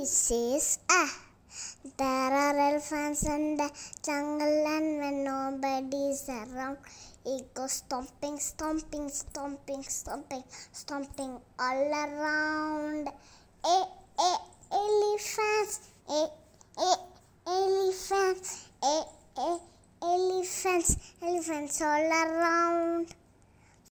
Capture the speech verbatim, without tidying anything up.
says, ah, there are elephants in the jungle, and when nobody's around, it goes stomping, stomping, stomping, stomping, stomping all around. Eh, eh, elephants, eh, eh, elephants, eh, eh, elephants, elephants all around.